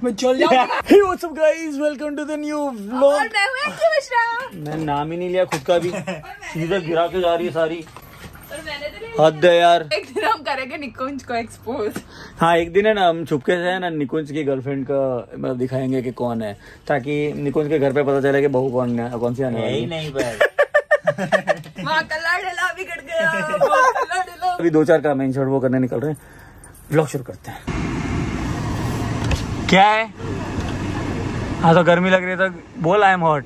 मैं चल जाऊंगा। Hey what's up guys, welcome to the new vlog। और मैं हूं अंकी मिश्रा। मैं नाम ही नहीं लिया खुद का भी, सीधा गिरा के जा रही है सारी। हद है यार। एक दिन हम करेंगे निकुंज को एक्सपोज। हाँ एक दिन है ना, हम छुपके से है ना निकुंज की गर्लफ्रेंड का मतलब दिखाएंगे कि कौन है, ताकि निकुंज के घर पे पता चले कि बहू कौन सी आने वाली है। नहीं वहाँ कल्ला ढेला बिगड़ गया। अभी 2-4 का मेन शॉट वो करने निकल रहे हैं, व्लॉग शुरू करते हैं। क्या है? हाँ तो गर्मी लग रही है तो बोल आई एम हॉट।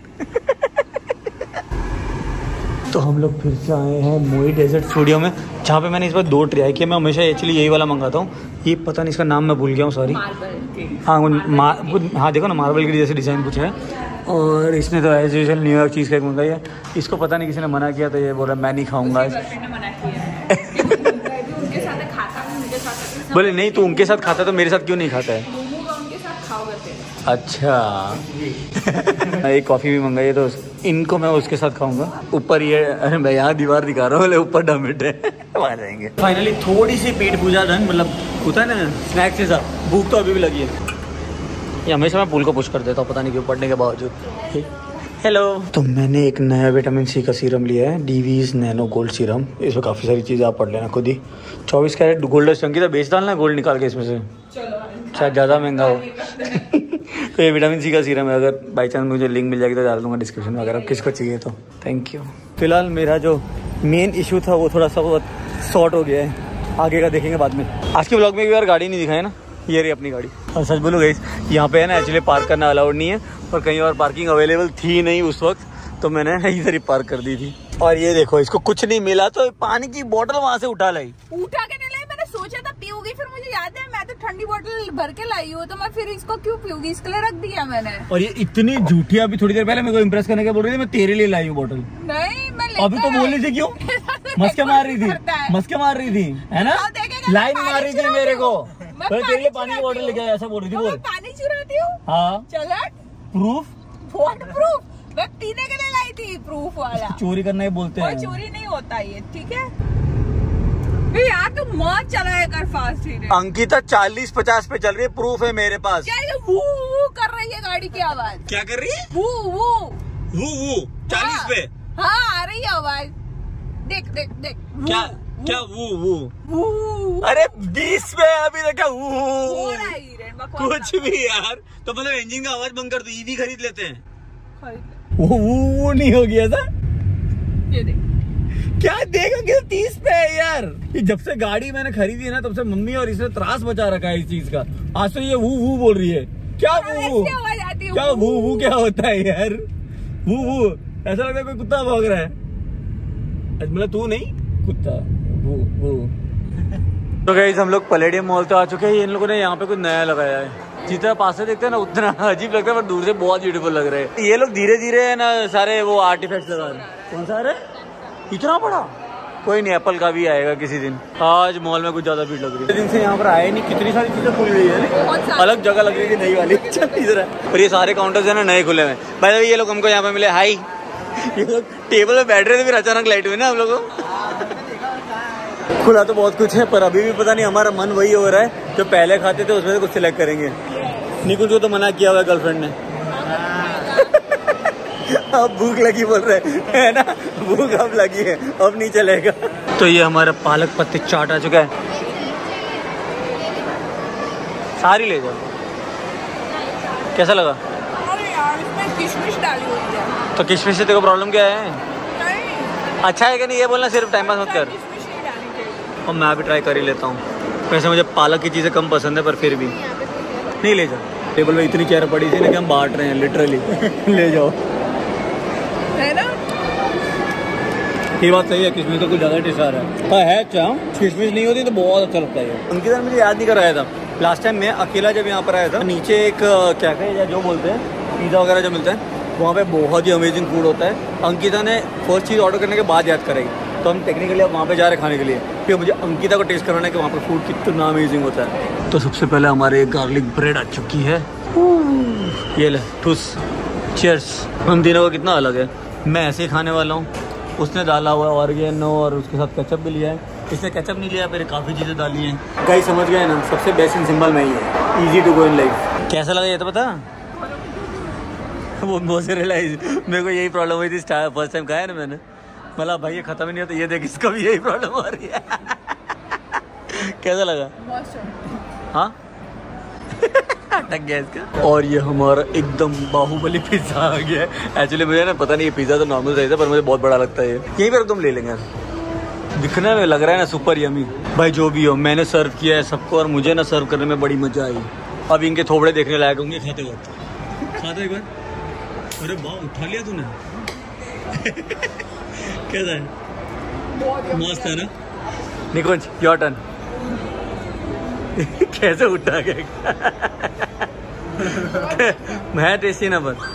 तो हम लोग फिर से आए हैं मोई डेजर्ट स्टूडियो में, जहाँ पे मैंने इस बार 2 ट्राई किया। मैं हमेशा एक्चुअली यही वाला मंगाता हूँ, ये पता नहीं इसका नाम मैं भूल गया हूँ, सॉरी। हाँ देखो ना, मार्बल की जैसे डिज़ाइन कुछ है। और इसने तो as usual New York cheesecake मंगाई है। इसको पता नहीं किसी ने मना किया तो ये बोल रहा मैं नहीं खाऊंगा। बोले नहीं तू उनके साथ खाता तो मेरे साथ क्यों नहीं खाता है? अच्छा। एक कॉफ़ी भी मंगाई है तो इनको मैं उसके साथ खाऊंगा। ऊपर ये, अरे मैं यहाँ दीवार दिखा रहा हूँ, बोले ऊपर डमिट है। वहाँ जाएंगे। फाइनली थोड़ी सी पेट पूजा डन, मतलब होता है ना स्नैक्स के साथ। भूख तो अभी भी लगी है। ये हमेशा मैं पुल को पुश कर देता हूँ, पता नहीं क्यों, पढ़ने के बावजूद। हेलो। तो मैंने एक नया विटामिन सी का सीरम लिया है, डीवीज नैनो गोल्ड सीरम। इसमें काफ़ी सारी चीज़ें आप पढ़ लेना खुद ही। 24 कैरेट गोल्ड चंकी था, बेच डालना गोल्ड निकाल के इसमें से, शायद ज़्यादा महंगा हो। तो ये विटामिन सी का सीरम है, अगर बाई चांस मुझे लिंक मिल जाएगी तो डाल दूंगा डिस्क्रिप्शन में, अगर आप किसको चाहिए तो। Thank you. फिलहाल मेरा जो मेन इशू था वो थोड़ा सा बहुत सॉर्ट हो गया है, आगे का देखेंगे बाद में। आज के ब्लॉग में भी यार गाड़ी नहीं दिखाई ना, ये रही अपनी गाड़ी। और सच बोलो गाइस, यहाँ पे है ना एक्चुअली पार्क करना अलाउड नहीं है, और कहीं और पार्किंग अवेलेबल थी नहीं उस वक्त, तो मैंने इधर ही पार्क कर दी थी। और ये देखो, इसको कुछ नहीं मिला तो पानी की बोतल वहाँ से उठा लाई। उठा के नहीं लाई, मैंने सोचा था पीऊंगी, फिर मुझे याद है मैं तो ठंडी बोतल भर के लाई हूँ, तो मैं फिर इसको क्यों पीऊंगी, इसके लिए रख दिया मैंने। और ये इतनी झूठी, अभी थोड़ी देर पहले मेरे को इम्प्रेस करने के बोल रही थी मैं तेरे लिए लाई हूँ बोतल। नहीं मैं अभी तो बोल रही थी क्यों? मस्के मार रही थी, मस्के मार रही थी, है ना? लाइन मार रही थी मेरे को, तेरे लिए पानी की बोतल लेके आया, ऐसा बोल रही थी। बोल पानी चुराती हूँ? हाँ। चलो प्रूफ, प्रूफ मैं पीने के लिए लाई थी, प्रूफ वाला। चोरी करना ही बोलते हैं। चोरी नहीं होता ये, ठीक है यार, तू मौत चलाया कर फास्ट ही। अंकिता 40-50 पे चल रही है, प्रूफ है मेरे पास। क्या ये वू वू कर रही है गाड़ी की आवाज? क्या कर रही है? वू वू वू वू 40 पे? हाँ आ रही है आवाज, देख देख देख। क्या वू वू वू? अरे 20 पे अभी तक क्या वू हो रहा है कुछ भी यार। तो मतलब इंजन का आवाज बंद कर दो, ईवी खरीद लेते हैं। वो नहीं हो गया था? ये देख, क्या देखोगे? 30 पे है यार। ये जब से गाड़ी मैंने खरीदी है ना, तब से मम्मी और इसने त्रास बचा रखा है इस चीज का। आज तो ये वू बोल रही है। क्या वू? क्या वू क्या होता है यार? वू ऐसा लगता है कोई कुत्ता भौंक रहा है। मतलब तू नहीं, कुत्ता। वू। तो गाइस हम लोग पैलेडियम मॉल तो आ चुके हैं। इन लोगों ने यहाँ पे कुछ नया लगाया है, जितना पास से देखते हैं ना उतना अजीब लगता है, पर दूर से बहुत ब्यूटीफुल लग रहे हैं। ये लोग धीरे धीरे है ना सारे वो आर्टिफैक्ट्स लगा रहे हैं। कौन सा है इतना बड़ा? कोई नहीं, एप्पल का भी आएगा किसी दिन। आज मॉल में कुछ ज्यादा भीड़ लग रही है, दिन से यहाँ पर आए नहीं। कितनी सारी चीजें खुल गई है, अलग जगह लग रही थी नई वाली। चल इधर है, और ये सारे काउंटर्स है ना नए खुले हुए। भाई ये लोग हमको यहाँ पे मिले, हाई। ये लोग टेबल पे बैठ रहे थे, फिर अचानक लाइट हुई ना हम लोगों को। खुला तो बहुत कुछ है, पर अभी भी पता नहीं, हमारा मन वही हो रहा है जो पहले खाते थे, उसमें से कुछ सिलेक्ट करेंगे। निकुंज को तो मना किया हुआ है गर्लफ्रेंड ने। अब भूख लगी बोल रहे है ना, भूख अब लगी है, अब नहीं चलेगा। तो ये हमारा पालक पत्ते चाट आ चुका है, सारी ले जाओ। कैसा लगा? अरे यार इसमें किशमिश डाली हुई है। तो किशमिश से तेरे को प्रॉब्लम क्या है? अच्छा है कि नहीं ये बोलना, सिर्फ टाइम पास मत कर। और मैं भी ट्राई कर ही लेता हूँ। वैसे मुझे पालक की चीज़ें कम पसंद है, पर फिर भी नहीं ले जाओ। टेबल में इतनी चेयर पड़ी थी ना कि हम बांट रहे हैं लिटरली। ले जाओ, है ना? ये बात सही है, किशमिश तो कुछ ज़्यादा टेस्ट आ रहा है। हाँ है, अच्छा किशमिश नहीं होती तो बहुत अच्छा लगता है। अंकिता ने मुझे याद नहीं कराया था लास्ट टाइम, मैं अकेला जब यहाँ पर आया था। नीचे एक क्या कहे जो बोलते हैं पिज़्ज़ा वगैरह जो मिलता है, वहाँ पे बहुत ही अमेजिंग फूड होता है। अंकिता ने फर्स्ट चीज़ ऑर्डर करने के बाद याद कराई, तो हम टेक्निकली अब वहाँ पे जा रहे खाने के लिए। फिर मुझे अंकिता को टेस्ट करवाना है कि वहाँ पर फूड कितना अमेजिंग होता है। तो सबसे पहले हमारे गार्लिक ब्रेड आ चुकी है, ये ले ठूस। चीयर्स। हम तीनों का कितना अलग है, मैं ऐसे ही खाने वाला हूँ, उसने डाला हुआ ऑर्गेनो और उसके साथ केचप भी लिया है। इसने केचप नहीं लिया, फिर काफ़ी चीज़ें डाली हैं। गाइस समझ गए ना, सबसे बेस्ट इन सिंबल में ही है, easy to go in life. कैसा लगा ये तो बता। वो बहुत से रियलाइज मेरे को यही प्रॉब्लम हुई थी फर्स्ट टाइम खाया ना मैंने, मतलब भाई ये खत्म ही नहीं होता, ये देख इसका भी यही प्रॉब्लम हो रही है। कैसा लगा? हाँ अटक गया इसका। और ये हमारा एकदम बाहुबली पिज्जा आ गया है। एक्चुअली मुझे ना पता नहीं, ये पिज्जा तो नॉर्मल साइज है पर मुझे बहुत बड़ा लगता है। यहीं पर तुम ले लेंगे, दिखने में लग रहा है ना सुपर यमी। भाई जो भी हो, मैंने सर्व किया है सबको और मुझे ना सर्व करने में बड़ी मजा आई। अब इनके थोबड़े देखने लायक होंगे खाते वक्त। खाता एक बार। अरे वाह उठा लिया तूने। कैसा है? मस्त है ना? Nikunj your turn. कैसे उठा गया? मैं टेस्टी ना पर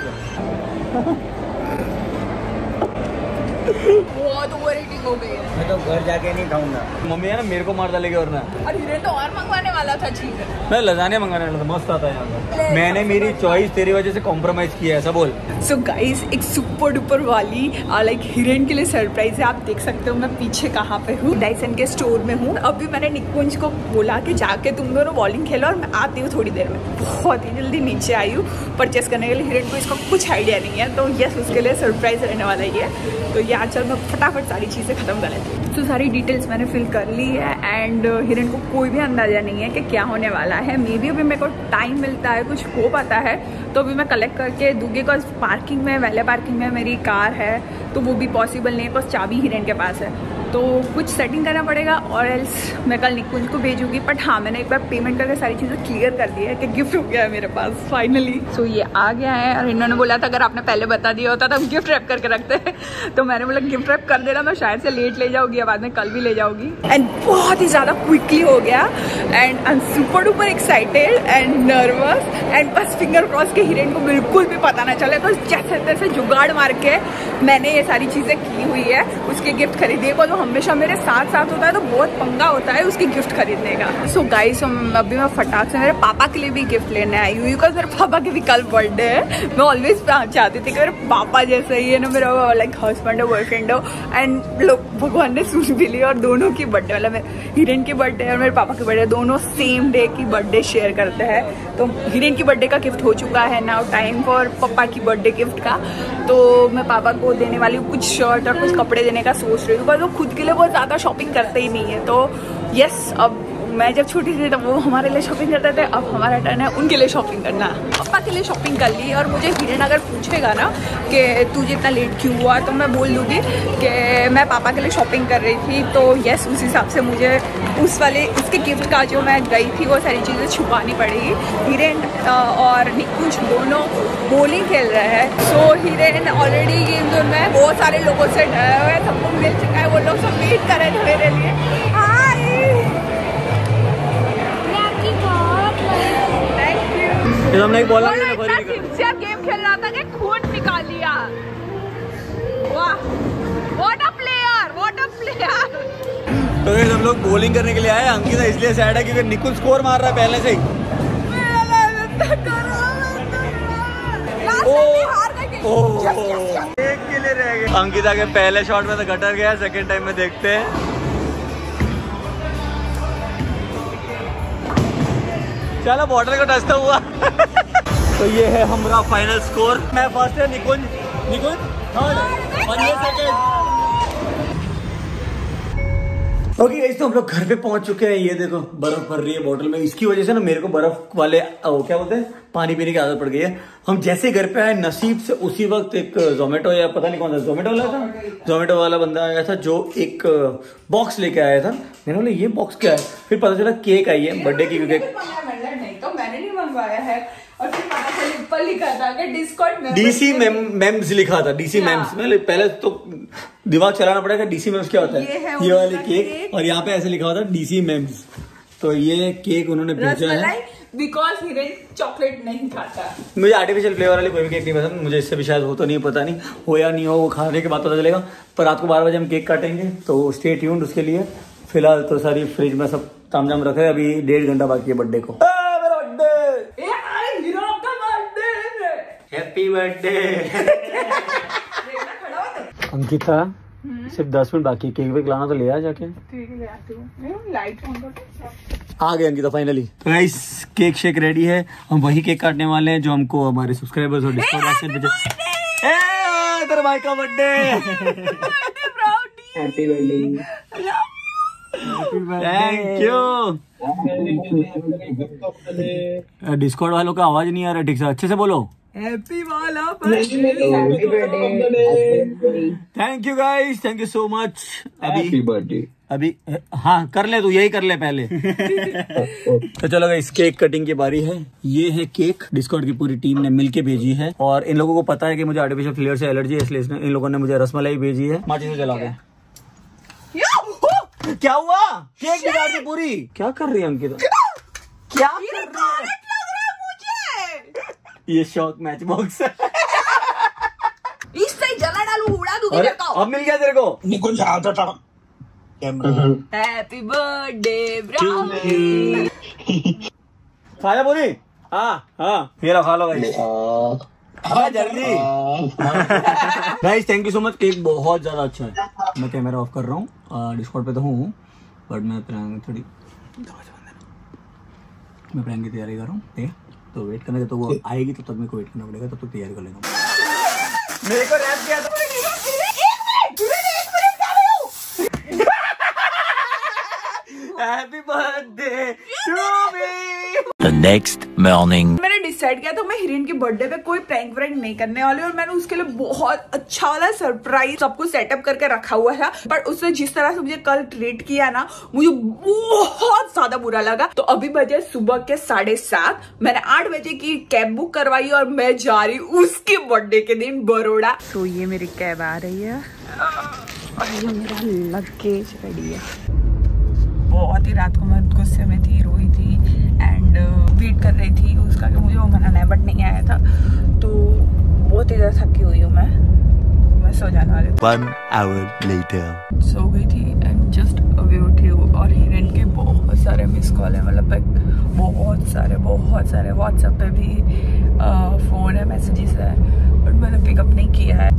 बहुत ओवर ईटिंग हो गई है। मैं तो घर जाके नहीं खाऊंगा। मम्मी है ना मेरे को मार डालेगी वरना। और हीरे तो और मंगवाने वाला था चीज। मैं लजानिया मंगाने वाला था, मस्त आता है यहाँ पर। मैंने मेरी चॉइस तेरी वजह से कॉम्प्रोमाइज किया है, ऐसा बोल। सो गाइस एक सुपर डुपर वाली लाइक हिरेन के लिए सरप्राइज है। आप देख सकते हो मैं पीछे कहाँ पे हूँ, डाइसन के स्टोर में हूँ। अभी मैंने निकुंज को बोला कि जाके तुम दोनों बॉलिंग खेलो और मैं आती हूँ थोड़ी देर में। बहुत ही जल्दी नीचे आई हूँ परचेस करने के लिए। हिरेन को इसका कुछ आइडिया नहीं है, तो यस उसके लिए सरप्राइज रहने वाला ही है। तो यहाँ चल मैं फटाफट सारी चीज़ें खत्म कर लेती हूँ। तो सारी डिटेल्स मैंने फिल कर ली है एंड हिरेन को कोई भी अंदाजा नहीं है कि क्या होने वाला है। मे बी अभी मेरे को टाइम मिलता है, कुछ हो पाता है तो अभी मैं कलेक्ट करके दूंगी। बिकॉज पार्किंग में, वैले पार्किंग में मेरी कार है तो वो भी पॉसिबल नहीं है, बस चाबी हिरेन के पास है तो कुछ सेटिंग करना पड़ेगा और एल्स मैं कल निकुंज को भेजूंगी। बट हाँ मैंने एक बार पेमेंट करके सारी चीज़ें क्लियर कर दी है कि गिफ्ट हो गया है मेरे पास फाइनली। सो ये आ गया है और इन्होंने बोला था अगर आपने पहले बता दिया होता तो हम गिफ्ट रैप करके रखते हैं। तो मैंने बोला गिफ्ट रैप कर देना, मैं शायद से लेट ले जाऊंगी या बाद में कल भी ले जाऊंगी। एंड बहुत ही ज़्यादा क्विकली हो गया and I am super duper excited and nervous and बस फिंगर क्रॉस के हिरेन को बिल्कुल भी पता ना चले। तो जैसे तैसे जुगाड़ मार के मैंने ये सारी चीज़ें की हुई है, उसके गिफ्ट खरीदिए को जो हमेशा मेरे साथ साथ होता है तो बहुत पंगा होता है उसकी गिफ्ट खरीदने का। सो गाइस अभी मैं फटाक से मेरे पापा के लिए भी गिफ्ट लेने आई हुई बिकॉज मेरे पापा के भी कल बर्थडे है। मैं ऑलवेज चाहती थी कि मेरे पापा जैसा ही है ना मेरा लाइक हस्बैंड हो, बॉयफ्रेंड हो एंड लोग भगवान ने सुन भी लिया। और दोनों की बर्थडे मतलब मेरे हिरेन की बर्थडे और मेरे पापा की बर्थडे दोनों सेम डे की बर्थडे शेयर करते हैं। तो हिरेन की बर्थडे का गिफ्ट हो चुका है, नाउ टाइम फॉर पापा की बर्थडे गिफ्ट का। तो मैं पापा को देने वाली हूँ कुछ शर्ट और कुछ कपड़े देने का सोच रही हूँ बिकॉज वो खुद के लिए बहुत ज़्यादा शॉपिंग करते ही नहीं है। तो यस अब मैं जब छोटी थी तब वो हमारे लिए शॉपिंग करते थे, अब हमारा टर्न है उनके लिए शॉपिंग करना। पापा के लिए शॉपिंग कर ली और मुझे हिरेन अगर पूछेगा ना कि तुझे इतना लेट क्यों हुआ तो मैं बोल दूँगी कि मैं पापा के लिए शॉपिंग कर रही थी। तो यस उस हिसाब से मुझे उस वाले उसके गिफ्ट का जो मैं गई थी वो सारी चीज़ें छुपानी पड़ेगी। हिरेन और निकुंज दोनों बॉलिंग खेल रहे हैं। So Hiren already game zone में बहुत सारे लोगों से डरा हुआ है, सबको मिल चुका है, वो लोग सब वेट कर रहे थे मेरे लिए। हमने बोला गेम खेल रहा था कि खून निकाल लिया। वाह what a player, what a player. तो ये सब लोग बॉलिंग करने के लिए आए। अंकिता इसलिए सैड है क्योंकि निकुंज स्कोर मार रहा है पहले से ही। एक के लिए रह गए। अंकिता के पहले शॉट में तो गटर गया, सेकंड टाइम में देखते हैं। चलो बॉर्डर को टच तो हुआ। तो ये है हमारा फाइनल स्कोर। मैं फर्स्ट है, निकुंज थर्ड और ये सेकंड। ओके गाइस तो हम लोग घर पे पहुंच चुके हैं। ये देखो बर्फ भर रही है बोतल में। इसकी वजह से ना मेरे को बर्फ वाले क्या बोलते हैं पानी पीने की आदत पड़ गई है। हम जैसे घर पे आए नसीब से उसी वक्त एक जोमेटो या पता नहीं कौन सा जोमेटो वाला था, जोमेटो वाला बंदा आया था जो एक बॉक्स लेके आया था। मैंने बोला ये बॉक्स क्या है, फिर पता चला केक आई है बर्थडे की। क्योंकि नहीं तो मैंने नहीं मंगवाया है और फिर पता चला ऊपर लिखा था कि डिस्काउंट डीसी मेम्स लिखा था। डीसी मेम्स में पहले तो दिमाग चलाना पड़ेगा डीसी मेम्स क्या होता है। ये वाले केक और यहाँ पे ऐसे लिखा हुआ था डीसी मेम्स। तो ये केक उन्होंने भेजा है बिकॉज हिरेन चॉकलेट नहीं खाता। मुझे आर्टिफिशियल फ्लेवर वाले कोई भी केक नहीं पसंद। मुझे इससे भी शायद हो तो नहीं, पता नहीं हो या नहीं हो, वो खाने के बाद पता चलेगा। पर रात को 12 बजे हम केक काटेंगे तो स्टे ट्यून्ड उसके लिए। फिलहाल तो सारी फ्रिज में सब तामझाम रखे। अभी 1.5 घंटा बाकी है बर्थडे को। Happy birthday Ankita. सिर्फ 10 मिनट बाकी, केक वेक लाना तो ले आ जाके। आ गए Ankita finally. Guys cake shake ready है, हम वही केक काटने वाले हैं जो हमको हमारे सब्सक्राइबर्स और डिस्कॉर्ड ऐसे भेजे। तेरे भाई का birthday, happy birthday, thank you. Discord वालों का आवाज नहीं आ रहा ठीक से, अच्छे से बोलो। हैप्पी वाला thank you guys, thank you so much. Happy birthday. अभी हाँ कर ले, तू यही कर ले पहले। तो चलो गाइस केक कटिंग की बारी है। ये है केक, डिस्कॉर्ड की पूरी टीम ने मिलके भेजी है और इन लोगों को पता है कि मुझे आर्टिफिशियल फ्लेवर से एलर्जी है, इसलिए इन लोगों ने मुझे रसमलाई भेजी है। माची से चला गया। क्या हुआ? केक बिगाड़ दी पूरी। क्या कर रही है अंकिता? क्या कर रही है? ये शॉक मैच बॉक्स है। इससे जला डालू, उड़ा दूंगी तेरे को। अब मिल गया तेरे को। Nikunj happy birthday brownie. खाया पूरी? हाँ ये खा लो गाइस, जल्दी। Guys thank you so much, cake बहुत ज्यादा अच्छा है। मैं कैमरा ऑफ कर रहा हूँ, डिस्कॉर्ड पे तो हूँ बट मैं प्रैंक थोड़ी मैं प्रैंक की तैयारी कर रहा हूँ, ठीक है? तो वेट करना, जब तो वो आएगी तब तक मेरे को वेट करना पड़ेगा, तब तो तैयारी कर लेगा। मेरे को रैप किया था। Happy birthday to me. The next morning. मैंने डिसाइड किया तो मैं हिरेन के बर्थडे पे कोई प्रैंक व्रैंक नहीं करने वाली, और मैंने उसके लिए बहुत अच्छा वाला सरप्राइज सब कुछ सेटअप करके रखा हुआ था। पर उसने जिस तरह से मुझे कल ट्रीट किया ना, मुझे बहुत ज्यादा बुरा लगा। तो अभी बजे सुबह के 7:30, मैंने 8 बजे की कैब बुक करवाई और मैं जा रही उसके बर्थडे के दिन बड़ौदा। तो ये मेरी कैब आ रही है और ये मेरा लगेज रेडी है। बहुत ही रात को मैं गुस्से में थी, रोई थी एंड वेट कर रही थी उसका कि मुझे वो मनाना है, बट नहीं आया था। तो बहुत ही ज़्यादा थकी हुई हूँ मैं सो जाने वाली हूँ। 1 hour later. सो गई थी एंड जस्ट अभी उठी हूँ और हिरेन के बहुत सारे मिस कॉल है, मतलब बहुत सारे व्हाट्सएप पे भी फ़ोन है, मैसेजेस है, बट मैंने पिकअप नहीं किया है।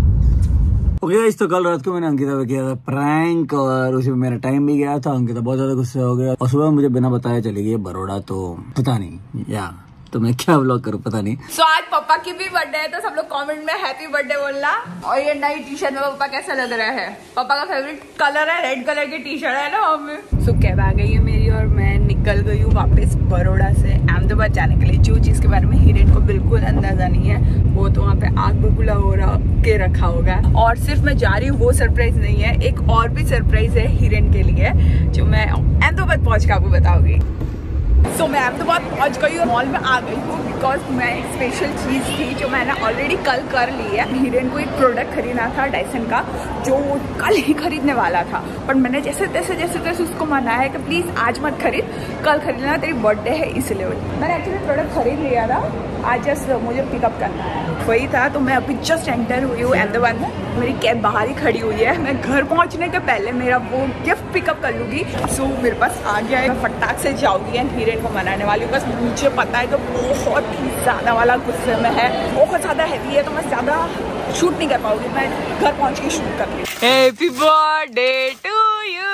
ओके तो कल रात को मैंने अंकिता पे किया था प्रैंक और उसी में मेरा टाइम भी गया था। अंकिता बहुत ज्यादा गुस्से हो गया और सुबह मुझे बिना बताया चली गई बड़ौदा। तो पता नहीं या तो मैं क्या व्लॉग करूँ, पता नहीं। सो आज पापा की भी बर्थडे है, तो सब लोग कमेंट में हैप्पी बर्थडे बोलना। और ये नई टी शर्ट में पापा कैसा लग रहा है? पापा का फेवरेट कलर है, रेड कलर की टी शर्ट है ना हमें। सो कैब आ गई है मेरी और मैं निकल गई हूँ वापस बड़ौदा से अहमदाबाद जाने के लिए। जो चीज के बारे में हिरेन को बिल्कुल अंदाजा नहीं है, वो तो वहाँ पे आग बबूला हो के रखा होगा। और सिर्फ मैं जा रही हूँ वो सरप्राइज नहीं है, एक और भी सरप्राइज है हिरेन के लिए जो मैं अहमदाबाद पहुँच के आपको बताऊंगी। सो मैं अहमदाबाद पहुँच गई और मॉल में आ गई हूँ बिकॉज मैं एक स्पेशल चीज़ थी जो मैंने ऑलरेडी कल कर ली है। हिरेन को एक प्रोडक्ट खरीदना था डायसन का, जो वो कल ही खरीदने वाला था, पर मैंने जैसे तैसे उसको मनाया है कि प्लीज़ आज मत खरीद, कल खरीदना, तेरी बर्थडे है इसलिए। मैंने एक्चुअली प्रोडक्ट खरीद लिया था, आज जस्ट मुझे पिकअप करना है, वही था। तो मैं अभी जस्ट एंटर हुई हूँ अहमदाबाद में, मेरी कैब बाहर ही खड़ी हुई है। मैं घर पहुँचने के पहले मेरा वो गिफ्ट पिकअप कर लूँगी। सो मेरे पास आ गया है, मैं फटाक से जाऊँगी एंड हिरेन को मनाने वाली हूँ। बस मुझे पता है कि बहुत ही ज़्यादा वाला गुस्से में है, बहुत ज़्यादा हैवी है, तो मैं ज़्यादा शूट नहीं कर पाऊँगी, मैं घर पहुँच के शूट कर लूँगी। Happy birthday to you.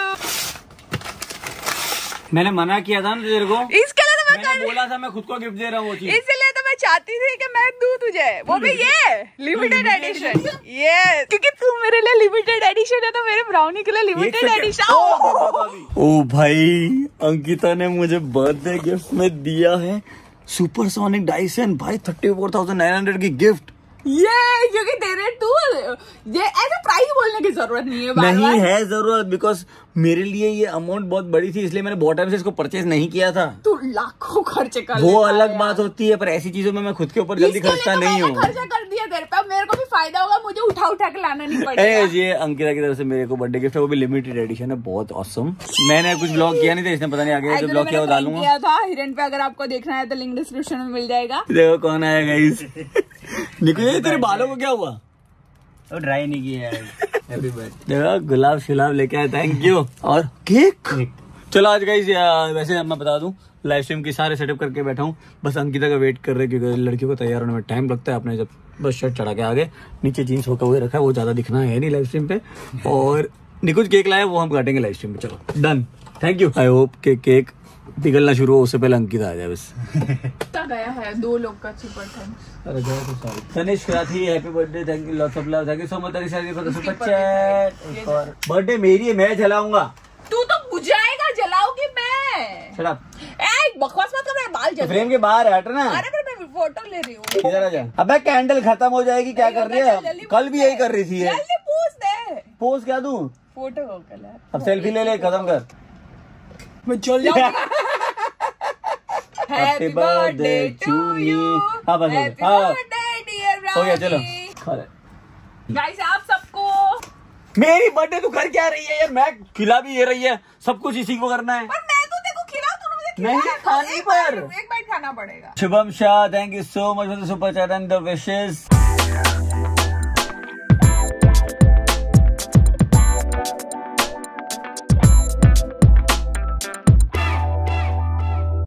मैंने मना किया था ना तेरे को, इसके लिए तो मैंने बोला था मैं खुद को गिफ्ट दे रहा हूँ वो चीज, इसलिए तो मैं चाहती थी कि मैं दूं तुझे, वो भी ये लिमिटेड एडिशन। ये क्योंकि तू मेरे लिए लिमिटेड एडिशन है, तो मेरे ब्राउनी के लिए लिमिटेड एडिशन। ओ भाई अंकिता ने मुझे बर्थडे गिफ्ट में दिया है सुपरसोनिक डायसन भाई, 34,900 की गिफ्ट। ये क्योंकि तेरे तू ये ऐसे प्राइस बोलने की जरूरत नहीं है, नहीं है जरूरत, बिकॉज मेरे लिए ये अमाउंट बहुत बड़ी थी, इसलिए मैंने बहुत टाइम से इसको परचेज नहीं किया था। तू लाखों खर्चे कर वो अलग बात होती है, पर ऐसी चीजों में मैं खुद के ऊपर जल्दी खर्चता नहीं हूँ। खर्चा कर दिया तेरे पे, मेरे को भी फायदा होगा, मुझे उठा के लाना नहीं पड़ेगा। ये अंकिता की तरफ से मेरे को बर्थडे गिफ्ट है, वो भी लिमिटेड एडिशन है, बहुत ऑसम। मैंने कुछ ब्लॉग किया नहीं था, इसने पता नहीं आगे जो ब्लॉग किया वो डालूंगा। किया था हिरेन पे, अगर आपको देखना है तो लिंक डिस्क्रिप्शन में मिल जाएगा। देखो कौन आया गाइस। निकल तेरे बालों को क्या हुआ? वो ड्राई नहीं किया है। Happy birthday. देखो गुलाब शुलाब लेके आया, थैंक यू। और केक चलो आज गाइस, वैसे मैं बता दूं लाइव स्ट्रीम की सारे सेटअप करके बैठा हूँ, बस अंकिता का वेट कर रहे हैं क्योंकि लड़कियों को तैयार होने में टाइम लगता है। अपने जब बस शर्ट चढ़ा के आगे, नीचे जीन्स होकर हुए रखा है, वो ज्यादा दिखना है नहीं लाइव स्ट्रीम पे। और निकुंज केक लाया, वो हम काटेंगे लाइव स्ट्रीम पे। चलो done, thank you. I hope के केक पिघलना शुरू हो उससे पहले अंकित आ जाए बस। गया है 2 लोग का सुपर थैंक्स। अरे गया तो sorry. Tanish Rathi happy birthday, thank you lots of love, thank you so much Tanish Rathi for the super chat. और बर्थडे मेरी है, मैं जलाऊंगा। तू तो बुझाएगा, जलाऊंगी मैं। शट अप, ए बकवास मत कर, मेरे बाल जल। फ्रेम के बाहर हट ना। अरे पर मैं फोटो ले रही हूँ। इधर आ जा। अबे कैंडल खत्म हो जाएगी, क्या कर रही है? कल भी यही कर रही थी। जल्दी पोज दे। पोज क्या दूं? फोटो हो कलर। अब सेल्फी ले ले, खत्म कर। मैं चल जाऊंगी। Happy birthday to you. हाँ बस हैप्पी बर्थडे डियर हो गया, चलो। गाइस आप सबको मेरी बर्थडे तू कर क्या रही है यार? मैं खिला भी ये रही है, सब कुछ इसी को करना है। पर मैं तो देखो खिला, तूने मुझे खिलाया। नहीं खानी पर एक बाइट खाना पड़ेगा। Shubham Shah, thank you so much for the super chat and the wishes.